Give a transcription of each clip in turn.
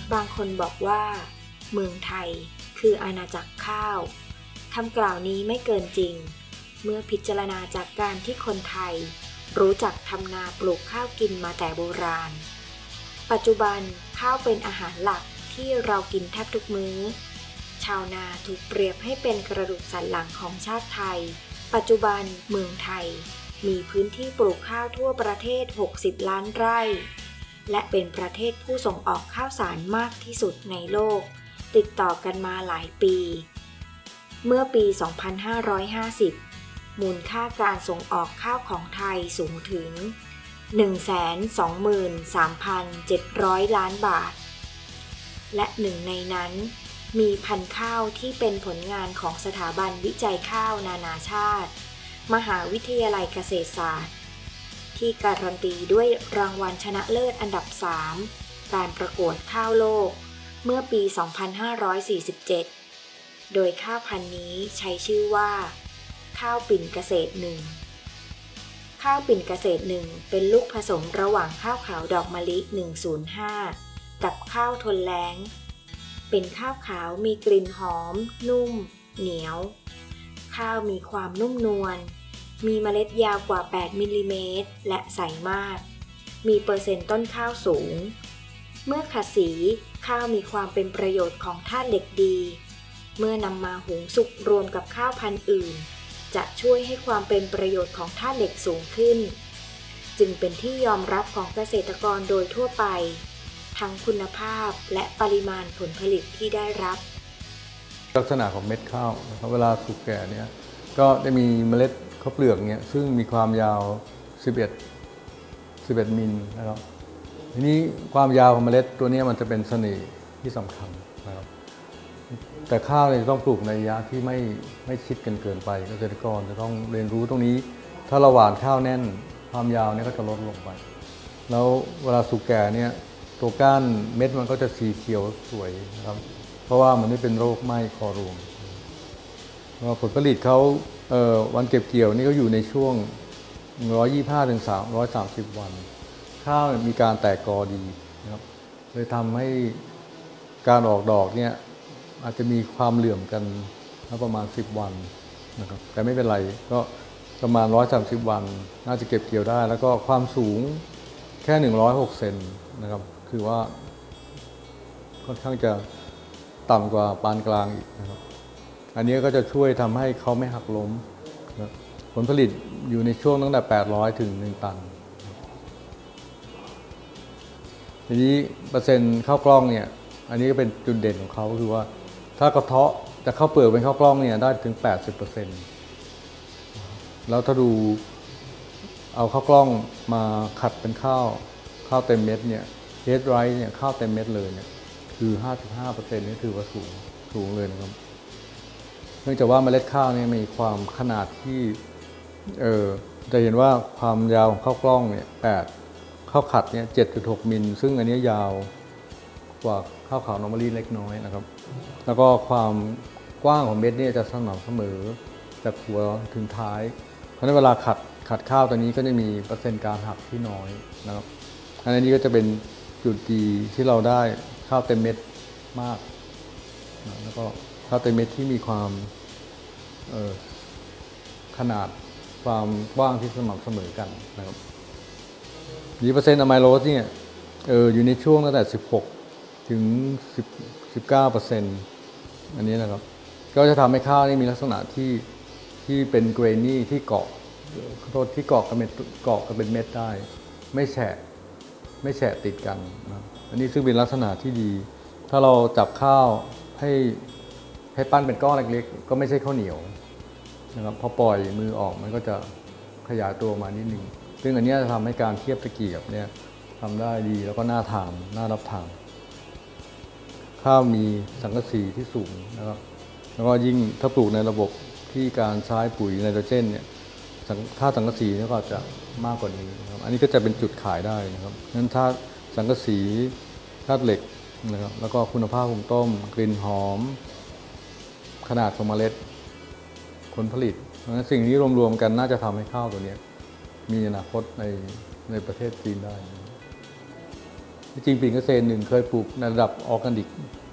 บางคนบอกว่าเมืองไทยคืออาณาจักรข้าวคำกล่าวนี้ไม่เกินจริงเมื่อพิจารณาจากการที่คนไทยรู้จักทำนาปลูกข้าวกินมาแต่โบราณปัจจุบันข้าวเป็นอาหารหลักที่เรากินแทบทุกมื้อชาวนาถูกเปรียบให้เป็นกระดูกสันหลังของชาติไทยปัจจุบันเมืองไทยมีพื้นที่ปลูกข้าวทั่วประเทศ60 ล้านไร่และเป็นประเทศผู้ส่งออกข้าวสารมากที่สุดในโลกติดต่อกันมาหลายปีเมื่อปี 2550 มูลค่าการส่งออกข้าวของไทยสูงถึง 123,700 ล้านบาทและหนึ่งในนั้นมีพันธุ์ข้าวที่เป็นผลงานของสถาบันวิจัยข้าวนานาชาติมหาวิทยาลัยเกษตรศาสตร์ที่การันตีด้วยรางวัลชนะเลิศอันดับ 3 การประกวดข้าวโลกเมื่อปี 2547 โดยข้าวพันธุ์นี้ใช้ชื่อว่าข้าวปิ่นเกษตร1ข้าวปิ่นเกษตร1เป็นลูกผสมระหว่างข้าวขาวดอกมะลิ105กับข้าวทนแล้งเป็นข้าวขาวมีกลิ่นหอมนุ่มเหนียวข้าวมีความนุ่มนวลมีเมล็ดยาวกว่า8มิลลิเมตรและใสมากมีเปอร์เซ็นต์ต้นข้าวสูงเมื่อขัดสีข้าวมีความเป็นประโยชน์ของธาตุเหล็กดีเมื่อนำมาหุงสุกรวมกับข้าวพันธุ์อื่นจะช่วยให้ความเป็นประโยชน์ของธาตุเหล็กสูงขึ้นจึงเป็นที่ยอมรับของเกษตรกรโดยทั่วไปทั้งคุณภาพและปริมาณผลผลิตที่ได้รับลักษณะของเม็ดข้าวนะครับเวลาสุกแก่เนี่ยก็ได้มีเมล็ดข้าวเปลือกเนี่ยซึ่งมีความยาว11มิลนะครับทีนี้ความยาวของเมล็ดตัวนี้มันจะเป็นเสน่ห์ที่สำคัญนะครับแต่ข้าวเนี่ยต้องปลูกในระยะที่ไม่ชิดกันเกินไปเกษตรกรจะต้องเรียนรู้ตรงนี้ถ้าเราหว่านข้าวแน่นความยาวเนี่ยก็จะลดลงไปแล้วเวลาสุกแก่เนี่ยตัวก้านเม็ดมันก็จะสีเขียวสวยนะครับเพราะว่ามันไม่เป็นโรคไหม้คอรวงผลผลิตเขาวันเก็บเกี่ยวนี่ก็อยู่ในช่วง125 ถึง 330 วันข้าวมีการแตกกอดีนะครับเลยทำให้การออกดอกเนี่ยอาจจะมีความเหลื่อมกันประมาณ10 วันนะครับแต่ไม่เป็นไรก็ประมาณ130 วันน่าจะเก็บเกี่ยวได้แล้วก็ความสูงแค่106 เซนนะครับคือว่าค่อนข้างจะต่ำกว่าปานกลางอีกนะครับอันนี้ก็จะช่วยทำให้เขาไม่หักล้มนะผลผลิตอยู่ในช่วงตั้งแต่800 ถึง 1 ตันทีนี้เปอร์เซ็นต์ข้าวกล้องเนี่ยอันนี้ก็เป็นจุดเด่นของเขาคือว่าถ้ากระเทาะจะข้าวเปลือกเป็นข้าวกล้องเนี่ยได้ถึง 80% แล้วถ้าดูเอาข้าวกล้องมาขัดเป็นข้าวเต็มเม็ดเนี่ยเฮดไรท์เนี่ยข้าวเต็มเม็ดเลยเนี่ยคือ 55% นี่ถือว่าสูงเลยนะครับเนื่องจากว่าเมล็ดข้าวเนี่ยมีความขนาดที่จะเห็นว่าความยาวของข้าวกล้องเนี่ยข้าวขัดเนี่ย 7.6 มิลซึ่งอันนี้ยาวกว่าข้าวขาวนอร์มาลีเล็กน้อยนะครับแล้วก็ความกว้างของเม็ดเนี่ยจะสม่ำเสมอจากหัวถึงท้ายเพราะฉะนั้นเวลาขัดข้าวตัวนี้ก็จะมีเปอร์เซ็นต์การหักที่น้อยนะครับอันนี้ก็จะเป็นจุดดีที่เราได้ข้าวเต็มเม็ดมากแล้วก็ข้าวเต็มเม็ดที่มีความขนาดความกว้างที่สม่ำเสมอกันนะครับมีเปอร์เซ็นต์อะไมโลสเนี่ยอยู่ในช่วงตั้งแต่16 ถึง 19%อันนี้นะครับก็จะทำให้ข้าวนี่มีลักษณะที่เป็นเกรนี่ที่เกาะกับเป็นเม็ดได้ไม่แฉะติดกันนะอันนี้ซึ่งเป็นลักษณะที่ดีถ้าเราจับข้าวให้ปั้นเป็นก้อนเล็กๆก็ไม่ใช่ข้าวเหนียวนะครับพอปล่อยมือออกมันก็จะขยายตัวมานิดนึงซึ่งอันนี้จะทำให้การเทียบตะเกียบเนี่ยทำได้ดีแล้วก็น่าทานน่ารับทานข้าวมีสังกะสีที่สูงนะครับแล้วก็ยิ่งถ้าปลูกในระบบที่การใช้ปุ๋ยไนโตรเจนเนี่ยถ้าสังกะสีนี่ก็จะมากกว่านี้นะครับอันนี้ก็จะเป็นจุดขายได้นะครับนั้นถ้าสังกะสีธาตุเหล็กนะครับแล้วก็คุณภาพของต้มกลิ่นหอมขนาดของเมล็ดผลผลิตสิ่งนี้รวมๆกันน่าจะทำให้ข้าวตัวนี้มีอนาคตในประเทศจีนได้จริงปิ่นเกษตรหนึ่งเคยปลูกในระดับออร์แกนิก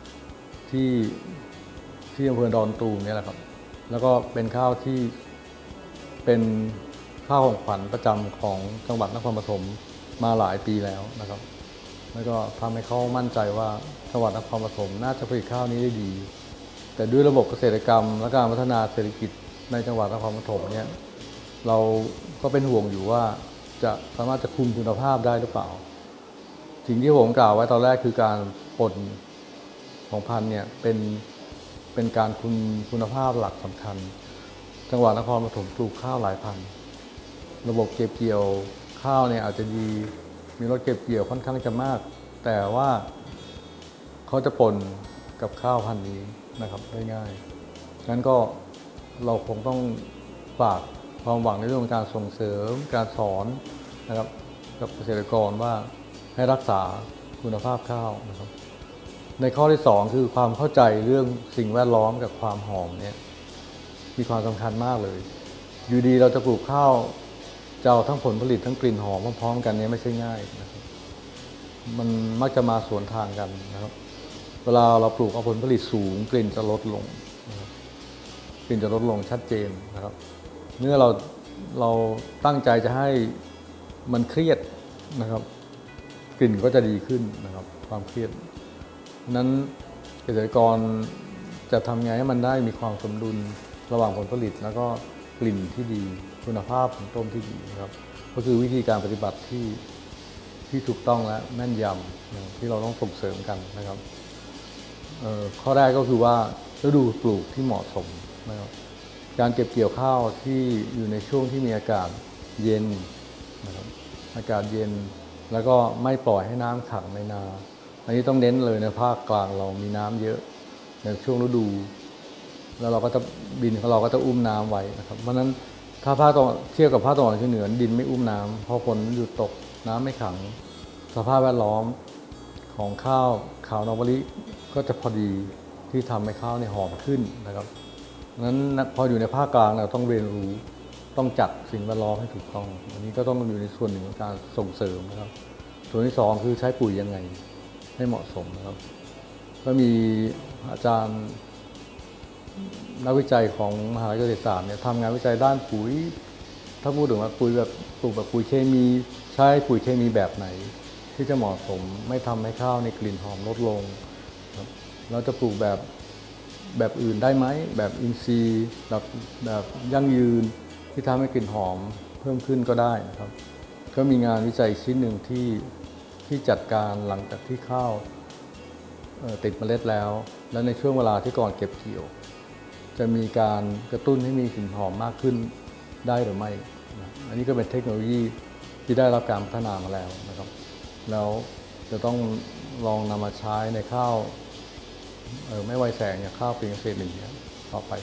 ที่อำเภอดอนตูมนี่แหละครับแล้วก็เป็นข้าวที่เป็นข้าวของขวัญประจำของจังหวัดนครปฐมมาหลายปีแล้วนะครับแล้วก็ทำให้เขามั่นใจว่าจังหวัดนครปฐมน่าจะผลิตข้าวนี้ได้ดีแต่ด้วยระบบเกษตรกรรมและการพัฒนาเศรษฐกิจในจังหวัดนครปฐมเนี่ยเราก็เป็นห่วงอยู่ว่าจะสามารถจะคุมคุณภาพได้หรือเปล่าสิ่งที่ผมกล่าวไว้ตอนแรกคือการปนของพันธุ์เนี่ยเป็นการคุมคุณภาพหลักสำคัญจังหวัดนครปฐมปลูกข้าวหลายพันธุ์ระบบเก็บเกี่ยวข้าวเนี่ยอาจจะดีมีรถเก็บเกี่ยวค่อนข้างจะมากแต่ว่าเขาจะปนกับข้าวพันธุ์นี้นะครับได้ง่ายงั้นก็เราคงต้องฝากความหวังในเรื่องการส่งเสริมการสอนนะครับกับเกษตรกรว่าให้รักษาคุณภาพข้าวนะครับในข้อที่2คือความเข้าใจเรื่องสิ่งแวดล้อมกับความหอมเนี่ยมีความสำคัญมากเลยอยู่ดีเราจะปลูกข้าวจะเอาทั้งผลผลิตทั้งกลิ่นหอมพร้อมๆกันนี้ไม่ใช่ง่ายนะครับมันมักจะมาสวนทางกันนะครับเวลาเราปลูกเอาผลผลิตสูงกลิ่นจะลดลงนะครับกลิ่นจะลดลงชัดเจนนะครับเมื่อเราตั้งใจจะให้มันเครียดนะครับกลิ่นก็จะดีขึ้นนะครับความเครียดนั้นเกษตรกรจะทำไงให้มันได้มีความสมดุลระหว่างผลผลิตแล้วก็กลิ่นที่ดีคุณภาพของต้นที่ดีนะครับก็คือวิธีการปฏิบัติที่ถูกต้องและแม่นยำที่เราต้องส่งเสริมกันนะครับข้อแรกก็คือว่าฤดูปลูกที่เหมาะสมนะครับการเก็บเกี่ยวข้าวที่อยู่ในช่วงที่มีอากาศเย็นนะครับอากาศเย็นแล้วก็ไม่ปล่อยให้น้ำขังในนาอันนี้ต้องเน้นเลยในภาคกลางเรามีน้ำเยอะในช่วงฤดูแล้วเราก็จะดินของเราก็จะอุ้มน้ำไว้นะครับเพราะฉะนั้นถ้าภาคตะวันเทียบกับภาคตะวันออกเฉียงเหนือดินไม่อุ้มน้ำพอฝนหยุดตกน้ำไม่ขังสภาพแวดล้อมของข้าวขาวนาบริก็จะพอดีที่ทำให้ข้าวเนี่ยหอมขึ้นนะครับนั้นพออยู่ในภาคกลางเราต้องเรียนรู้ต้องจัดสิ่งแวดล้อมให้ถูกต้องอันนี้ก็ต้องอยู่ในส่วนหนึ่งของการส่งเสริมนะครับส่วนที่2คือใช้ปุ๋ยยังไงให้เหมาะสมนะครับก็มีอาจารย์นักวิจัยของมหาวิทยาลัยเกษตรศาสตร์เนี่ยทำงานวิจัยด้านปุ๋ยถ้าพูดถึงว่าปุ๋ยแบบปลูกแบบปุ๋ยเคมีใช้ปุ๋ยเคมีแบบไหนที่จะเหมาะสมไม่ทำให้ข้าวในกลิ่นหอมลดลงเราจะปลูกแบบอื่นได้ไหมแบบอินทรีย์แบบยั่งยืนที่ทำให้กลิ่นหอมเพิ่มขึ้นก็ได้นะครับก็มีงานวิจัยชิ้นหนึ่งที่จัดการหลังจากที่ข้าวติดเมล็ดแล้วและในช่วงเวลาที่ก่อนเก็บเกี่ยวจะมีการกระตุ้นให้มีกลิ่นหอมมากขึ้นได้หรือไม่อันนี้ก็เป็นเทคโนโลยีที่ได้รับการพัฒนามาแล้วนะครับแล้วจะต้องลองนำมาใช้ในข้าวไม่ไวแสงอย่างข้าวปิ่นเกษตรหนึ่งต่อไป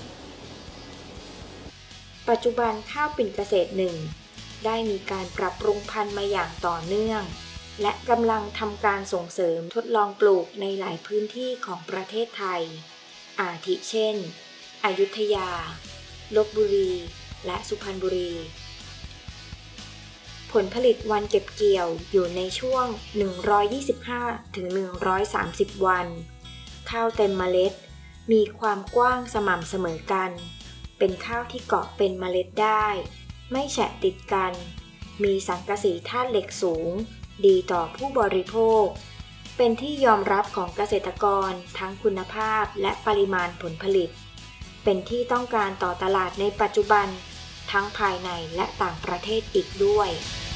ปัจจุบันข้าวปิ่นเกษตรหนึ่งได้มีการปรับปรุงพันธุ์มาอย่างต่อเนื่องและกำลังทำการส่งเสริมทดลองปลูกในหลายพื้นที่ของประเทศไทยอาทิเช่นอยุธยาลพบุรีและสุพรรณบุรีผลผลิตวันเก็บเกี่ยวอยู่ในช่วง 125-130 วันข้าวเต็มเมล็ดมีความกว้างสม่ำเสมอกันเป็นข้าวที่เกาะเป็นเมล็ดได้ไม่แฉะติดกันมีสังกะสีธาตุเหล็กสูงดีต่อผู้บริโภคเป็นที่ยอมรับของเกษตรกรทั้งคุณภาพและปริมาณผลผลิตเป็นที่ต้องการต่อตลาดในปัจจุบันทั้งภายในและต่างประเทศอีกด้วย